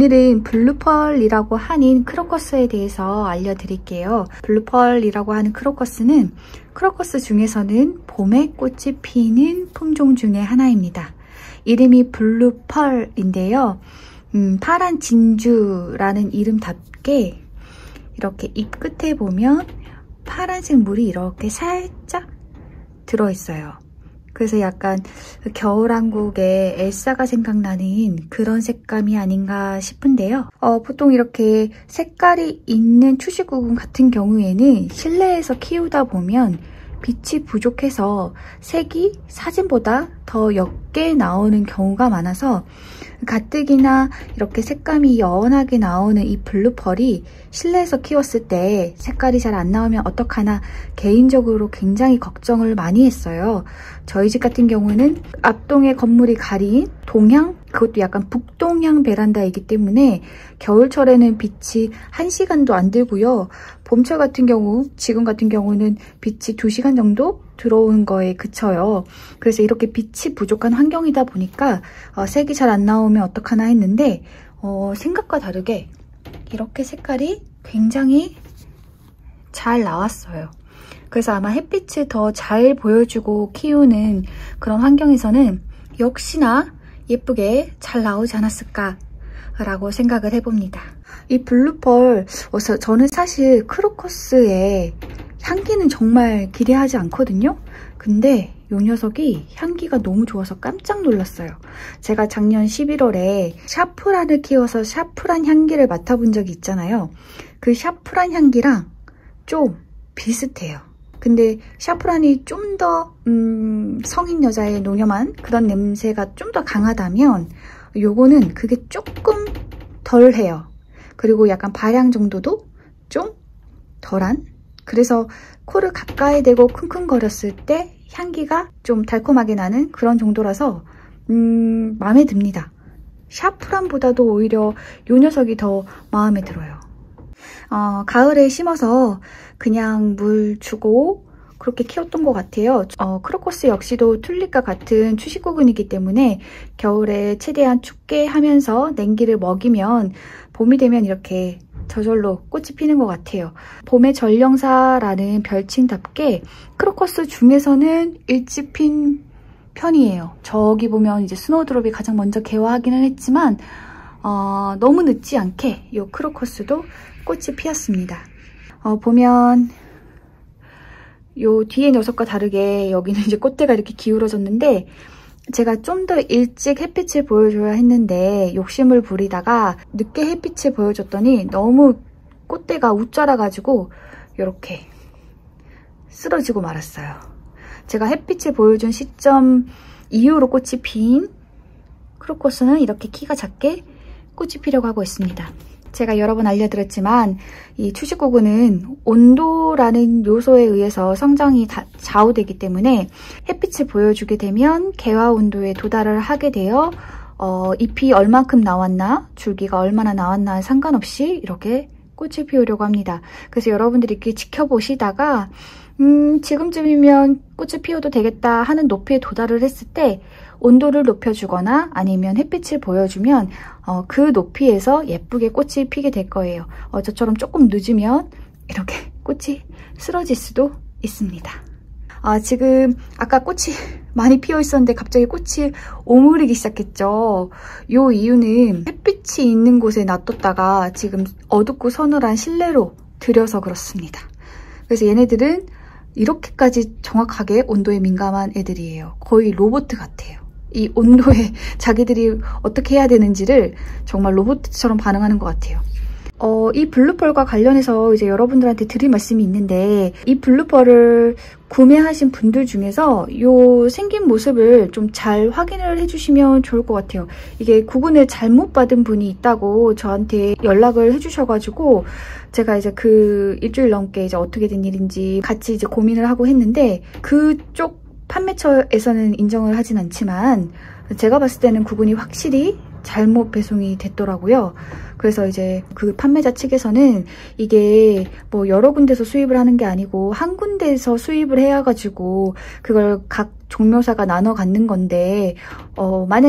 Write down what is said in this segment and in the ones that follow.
오늘은 블루펄이라고 하는 크로커스에 대해서 알려드릴게요. 블루펄이라고 하는 크로커스는 크로커스 중에서는 봄에 꽃이 피는 품종 중에 하나입니다. 이름이 블루펄인데요. 파란 진주라는 이름답게 이렇게 잎 끝에 보면 파란색 물이 이렇게 살짝 들어있어요. 그래서 약간 겨울왕국의 엘사가 생각나는 그런 색감이 아닌가 싶은데요. 보통 이렇게 색깔이 있는 추시구근 같은 경우에는 실내에서 키우다 보면 빛이 부족해서 색이 사진보다 더 옅게 나오는 경우가 많아서 가뜩이나 이렇게 색감이 연하게 나오는 이 블루펄이 실내에서 키웠을 때 색깔이 잘 안 나오면 어떡하나 개인적으로 굉장히 걱정을 많이 했어요. 저희 집 같은 경우는 앞동의 건물이 가린 동향, 그것도 약간 북동향 베란다이기 때문에 겨울철에는 빛이 1시간도 안 들고요. 봄철 같은 경우, 지금 같은 경우는 빛이 2시간 정도 들어오는 거에 그쳐요. 그래서 이렇게 빛이 부족한 환경이다 보니까 색이 잘 안 나오면 어떡하나 했는데 생각과 다르게 이렇게 색깔이 굉장히 잘 나왔어요. 그래서 아마 햇빛을 더 잘 보여주고 키우는 그런 환경에서는 역시나 예쁘게 잘 나오지 않았을까 라고 생각을 해봅니다. 이 블루펄, 저는 사실 크로커스의 향기는 정말 기대하지 않거든요. 근데 이 녀석이 향기가 너무 좋아서 깜짝 놀랐어요. 제가 작년 11월에 샤프란을 키워서 샤프란 향기를 맡아본 적이 있잖아요. 그 샤프란 향기랑 좀 비슷해요. 근데 샤프란이 좀 더 성인 여자의 노념한 그런 냄새가 좀 더 강하다면 요거는 그게 조금 덜해요. 그리고 약간 발향 정도도 좀 덜한? 그래서 코를 가까이 대고 킁킁거렸을 때 향기가 좀 달콤하게 나는 그런 정도라서 마음에 듭니다. 샤프란보다도 오히려 요 녀석이 더 마음에 들어요. 가을에 심어서 그냥 물 주고 그렇게 키웠던 것 같아요. 크로커스 역시도 튤립과 같은 추식구근이기 때문에 겨울에 최대한 춥게 하면서 냉기를 먹이면 봄이 되면 이렇게 저절로 꽃이 피는 것 같아요. 봄의 전령사라는 별칭답게 크로커스 중에서는 일찍 핀 편이에요. 저기 보면 이제 스노우드롭이 가장 먼저 개화하기는 했지만 너무 늦지 않게 이 크로커스도 꽃이 피었습니다. 보면 요 뒤에 녀석과 다르게 여기는 이제 꽃대가 이렇게 기울어졌는데 제가 좀 더 일찍 햇빛을 보여줘야 했는데 욕심을 부리다가 늦게 햇빛을 보여줬더니 너무 꽃대가 웃자라가지고 이렇게 쓰러지고 말았어요. 제가 햇빛을 보여준 시점 이후로 꽃이 핀 크로커스는 이렇게 키가 작게 꽃이 피려고 하고 있습니다. 제가 여러 번 알려드렸지만 이 추식구근은 온도라는 요소에 의해서 성장이 좌우되기 때문에 햇빛을 보여주게 되면 개화 온도에 도달을 하게 되어 잎이 얼만큼 나왔나 줄기가 얼마나 나왔나 상관없이 이렇게 꽃을 피우려고 합니다. 그래서 여러분들이 이렇게 지켜보시다가 지금쯤이면 꽃을 피워도 되겠다 하는 높이에 도달을 했을 때 온도를 높여주거나 아니면 햇빛을 보여주면 그 높이에서 예쁘게 꽃이 피게 될 거예요. 저처럼 조금 늦으면 이렇게 꽃이 쓰러질 수도 있습니다. 지금 아까 꽃이 많이 피어 있었는데 갑자기 꽃이 오므리기 시작했죠. 요 이유는 햇빛이 있는 곳에 놔뒀다가 지금 어둡고 서늘한 실내로 들여서 그렇습니다. 그래서 얘네들은 이렇게까지 정확하게 온도에 민감한 애들이에요. 거의 로봇 같아요. 이 온도에 자기들이 어떻게 해야 되는지를 정말 로봇처럼 반응하는 것 같아요. 이 블루펄과 관련해서 이제 여러분들한테 드릴 말씀이 있는데 이 블루펄을 구매하신 분들 중에서 요 생긴 모습을 좀 잘 확인을 해주시면 좋을 것 같아요. 이게 구근을 잘못 받은 분이 있다고 저한테 연락을 해주셔가지고 제가 이제 그 일주일 넘게 이제 어떻게 된 일인지 같이 이제 고민을 하고 했는데 그쪽 판매처에서는 인정을 하진 않지만 제가 봤을 때는 구근이 확실히 잘못 배송이 됐더라고요. 그래서 이제 그 판매자 측에서는 이게 뭐 여러 군데서 수입을 하는 게 아니고 한 군데에서 수입을 해야 가지고 그걸 각 종묘사가 나눠 갖는 건데 만약에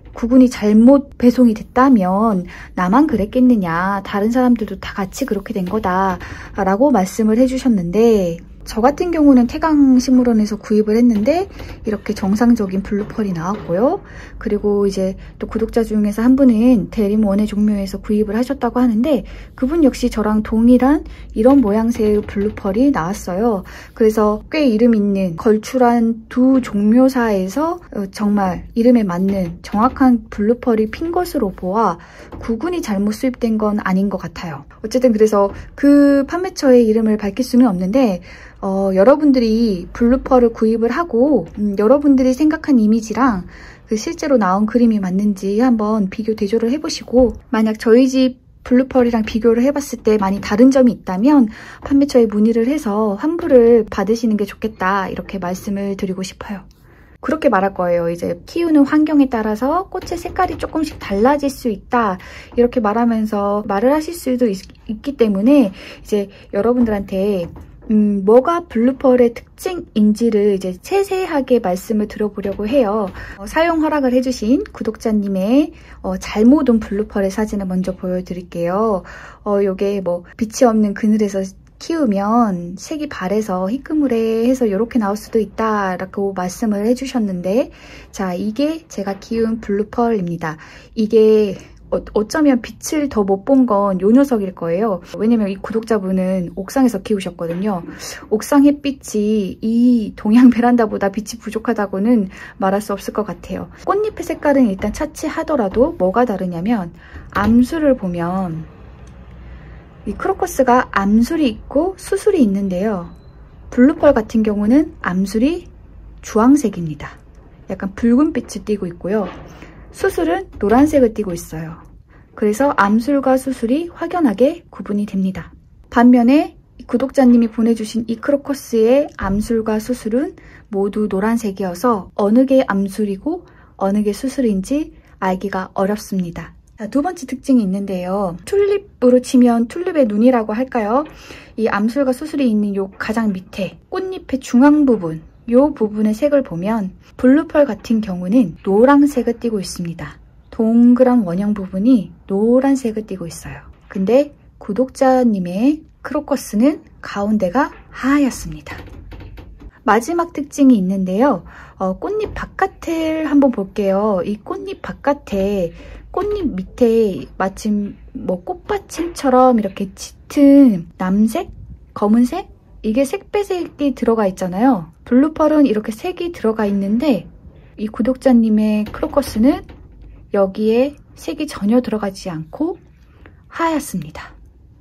구군이 잘못 배송이 됐다면 나만 그랬겠느냐, 다른 사람들도 다 같이 그렇게 된 거다 라고 말씀을 해주셨는데, 저 같은 경우는 태강식물원에서 구입을 했는데 이렇게 정상적인 블루펄이 나왔고요. 그리고 이제 또 구독자 중에서 한 분은 대림 원예 종묘에서 구입을 하셨다고 하는데, 그분 역시 저랑 동일한 이런 모양새의 블루펄이 나왔어요. 그래서 꽤 이름 있는 걸출한 두 종묘사에서 정말 이름에 맞는 정확한 블루펄이 핀 것으로 보아 구군이 잘못 수입된 건 아닌 것 같아요. 어쨌든 그래서 그 판매처의 이름을 밝힐 수는 없는데, 여러분들이 블루펄을 구입을 하고 여러분들이 생각한 이미지랑 그 실제로 나온 그림이 맞는지 한번 비교 대조를 해보시고, 만약 저희 집 블루펄이랑 비교를 해봤을 때 많이 다른 점이 있다면 판매처에 문의를 해서 환불을 받으시는 게 좋겠다, 이렇게 말씀을 드리고 싶어요. 그렇게 말할 거예요. 이제 키우는 환경에 따라서 꽃의 색깔이 조금씩 달라질 수 있다, 이렇게 말하면서 말을 하실 수도 있기 때문에 이제 여러분들한테 뭐가 블루펄의 특징인지를 이제 세세하게 말씀을 드려보려고 해요. 사용 허락을 해주신 구독자님의 잘못 온 블루펄의 사진을 먼저 보여드릴게요. 요게 뭐 빛이 없는 그늘에서 키우면 색이 바래서 희끄무레해서 이렇게 나올 수도 있다라고 말씀을 해주셨는데, 자, 이게 제가 키운 블루펄입니다. 이게 어쩌면 빛을 더 못 본 건 요 녀석일 거예요. 왜냐면 이 구독자분은 옥상에서 키우셨거든요. 옥상 햇빛이 이 동양 베란다보다 빛이 부족하다고는 말할 수 없을 것 같아요. 꽃잎의 색깔은 일단 차치하더라도 뭐가 다르냐면, 암술을 보면 이 크로커스가 암술이 있고 수술이 있는데요. 블루펄 같은 경우는 암술이 주황색입니다. 약간 붉은 빛을 띠고 있고요. 수술은 노란색을 띠고 있어요. 그래서 암술과 수술이 확연하게 구분이 됩니다. 반면에 구독자님이 보내주신 이 크로커스의 암술과 수술은 모두 노란색이어서 어느 게 암술이고 어느 게 수술인지 알기가 어렵습니다. 자, 두 번째 특징이 있는데요. 튤립으로 치면 튤립의 눈이라고 할까요? 이 암술과 수술이 있는 요 가장 밑에 꽃잎의 중앙 부분, 요 부분의 색을 보면 블루펄 같은 경우는 노란색을 띠고 있습니다. 동그란 원형 부분이 노란색을 띠고 있어요. 근데 구독자님의 크로커스는 가운데가 하얗습니다. 마지막 특징이 있는데요. 꽃잎 바깥을 한번 볼게요. 이 꽃잎 바깥에, 꽃잎 밑에 마침 뭐 꽃받침처럼 이렇게 짙은 남색? 검은색? 이게 색배색이 들어가 있잖아요. 블루펄은 이렇게 색이 들어가 있는데 이 구독자님의 크로커스는 여기에 색이 전혀 들어가지 않고 하얗습니다.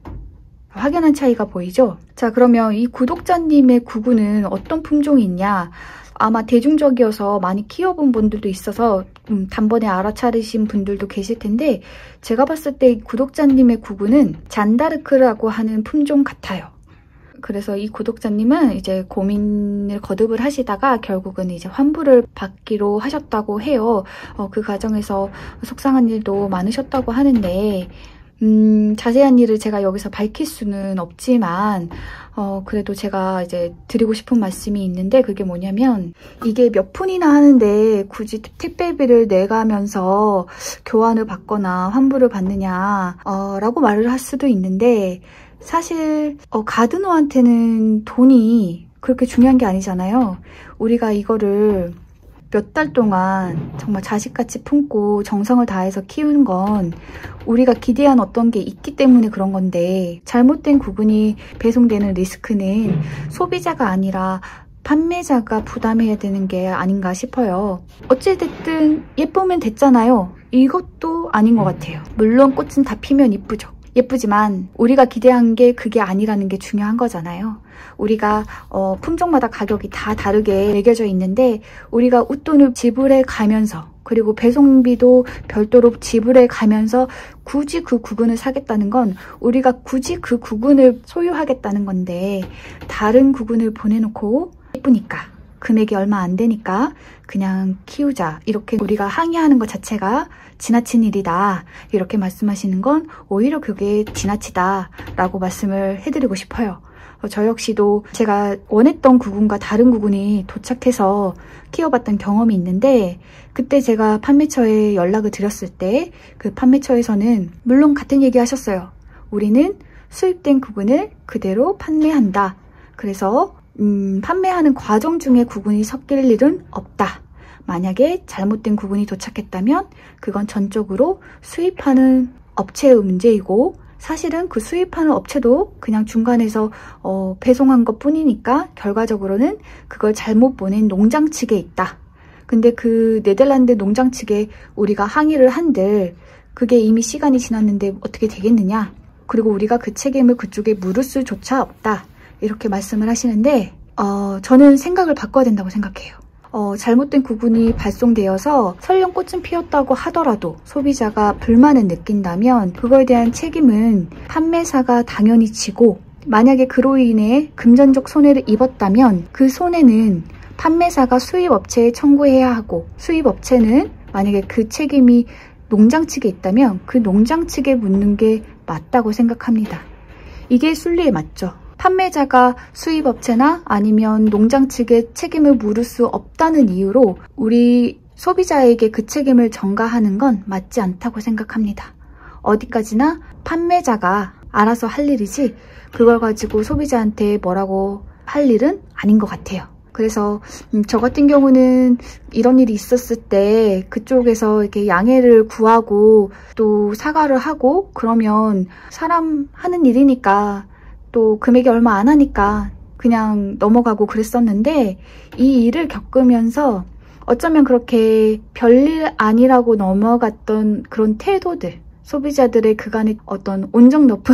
확연한 차이가 보이죠? 자, 그러면 이 구독자님의 구근은 어떤 품종이 있냐? 아마 대중적이어서 많이 키워본 분들도 있어서 단번에 알아차리신 분들도 계실 텐데, 제가 봤을 때 구독자님의 구근은 잔다르크라고 하는 품종 같아요. 그래서 이 구독자님은 이제 고민을 거듭을 하시다가 결국은 이제 환불을 받기로 하셨다고 해요. 그 과정에서 속상한 일도 많으셨다고 하는데, 자세한 일을 제가 여기서 밝힐 수는 없지만, 그래도 제가 이제 드리고 싶은 말씀이 있는데, 그게 뭐냐면, 이게 몇 푼이나 하는데 굳이 택배비를 내가면서 교환을 받거나 환불을 받느냐, 라고 말을 할 수도 있는데, 사실 가드너한테는 돈이 그렇게 중요한 게 아니잖아요. 우리가 이거를 몇 달 동안 정말 자식같이 품고 정성을 다해서 키우는 건 우리가 기대한 어떤 게 있기 때문에 그런 건데, 잘못된 구분이 배송되는 리스크는 소비자가 아니라 판매자가 부담해야 되는 게 아닌가 싶어요. 어찌됐든 예쁘면 됐잖아요. 이것도 아닌 것 같아요. 물론 꽃은 다 피면 이쁘죠. 예쁘지만 우리가 기대한 게 그게 아니라는 게 중요한 거잖아요. 우리가 품종마다 가격이 다 다르게 매겨져 있는데, 우리가 웃돈을 지불해 가면서, 그리고 배송비도 별도로 지불해 가면서 굳이 그 구근을 사겠다는 건 우리가 굳이 그 구근을 소유하겠다는 건데, 다른 구근을 보내놓고 예쁘니까, 금액이 얼마 안 되니까 그냥 키우자, 이렇게 우리가 항의하는 것 자체가 지나친 일이다, 이렇게 말씀하시는 건 오히려 그게 지나치다 라고 말씀을 해드리고 싶어요. 저 역시도 제가 원했던 구군과 다른 구군이 도착해서 키워봤던 경험이 있는데, 그때 제가 판매처에 연락을 드렸을 때 그 판매처에서는 물론 같은 얘기 하셨어요. 우리는 수입된 구군을 그대로 판매한다. 그래서 판매하는 과정 중에 구군이 섞일 일은 없다. 만약에 잘못된 구군이 도착했다면 그건 전적으로 수입하는 업체의 문제이고, 사실은 그 수입하는 업체도 그냥 중간에서 배송한 것 뿐이니까 결과적으로는 그걸 잘못 보낸 농장 측에 있다. 근데 그 네덜란드 농장 측에 우리가 항의를 한들 그게 이미 시간이 지났는데 어떻게 되겠느냐. 그리고 우리가 그 책임을 그쪽에 물을 수조차 없다. 이렇게 말씀을 하시는데 저는 생각을 바꿔야 된다고 생각해요. 잘못된 구군이 발송되어서 설령 꽃은 피었다고 하더라도 소비자가 불만을 느낀다면 그거에 대한 책임은 판매사가 당연히 지고, 만약에 그로 인해 금전적 손해를 입었다면 그 손해는 판매사가 수입업체에 청구해야 하고, 수입업체는 만약에 그 책임이 농장 측에 있다면 그 농장 측에 묻는 게 맞다고 생각합니다. 이게 순리에 맞죠. 판매자가 수입업체나 아니면 농장 측에 책임을 물을 수 없다는 이유로 우리 소비자에게 그 책임을 전가하는 건 맞지 않다고 생각합니다. 어디까지나 판매자가 알아서 할 일이지 그걸 가지고 소비자한테 뭐라고 할 일은 아닌 것 같아요. 그래서 저 같은 경우는 이런 일이 있었을 때 그쪽에서 이렇게 양해를 구하고 또 사과를 하고 그러면 사람 하는 일이니까 또 금액이 얼마 안 하니까 그냥 넘어가고 그랬었는데, 이 일을 겪으면서 어쩌면 그렇게 별일 아니라고 넘어갔던 그런 태도들, 소비자들의 그간의 어떤 온정 높은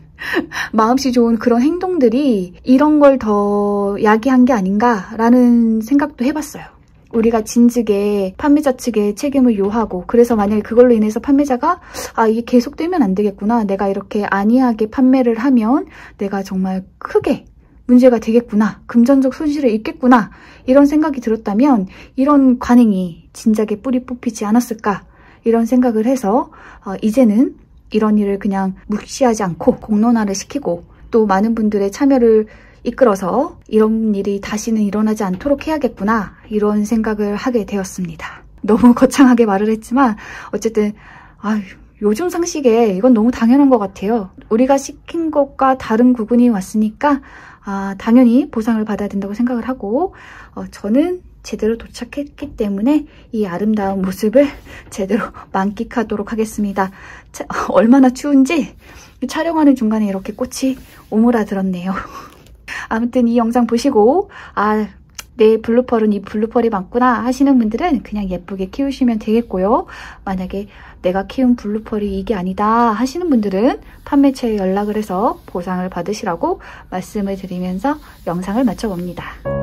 마음씨 좋은 그런 행동들이 이런 걸 더 야기한 게 아닌가라는 생각도 해봤어요. 우리가 진즉에 판매자 측에 책임을 요하고, 그래서 만약에 그걸로 인해서 판매자가 이게 계속되면 안 되겠구나, 내가 이렇게 안이하게 판매를 하면 내가 정말 크게 문제가 되겠구나, 금전적 손실을 입겠구나, 이런 생각이 들었다면 이런 관행이 진작에 뿌리 뽑히지 않았을까, 이런 생각을 해서 이제는 이런 일을 그냥 무시하지 않고 공론화를 시키고 또 많은 분들의 참여를 이끌어서 이런 일이 다시는 일어나지 않도록 해야겠구나, 이런 생각을 하게 되었습니다. 너무 거창하게 말을 했지만 어쨌든 요즘 상식에 이건 너무 당연한 것 같아요. 우리가 시킨 것과 다른 구군이 왔으니까 당연히 보상을 받아야 된다고 생각을 하고, 저는 제대로 도착했기 때문에 이 아름다운 모습을 제대로 만끽하도록 하겠습니다. 얼마나 추운지 촬영하는 중간에 이렇게 꽃이 오므라들었네요. 아무튼 이 영상 보시고 내 블루펄은 이 블루펄이 많구나 하시는 분들은 그냥 예쁘게 키우시면 되겠고요. 만약에 내가 키운 블루펄이 이게 아니다 하시는 분들은 판매처에 연락을 해서 보상을 받으시라고 말씀을 드리면서 영상을 마쳐봅니다.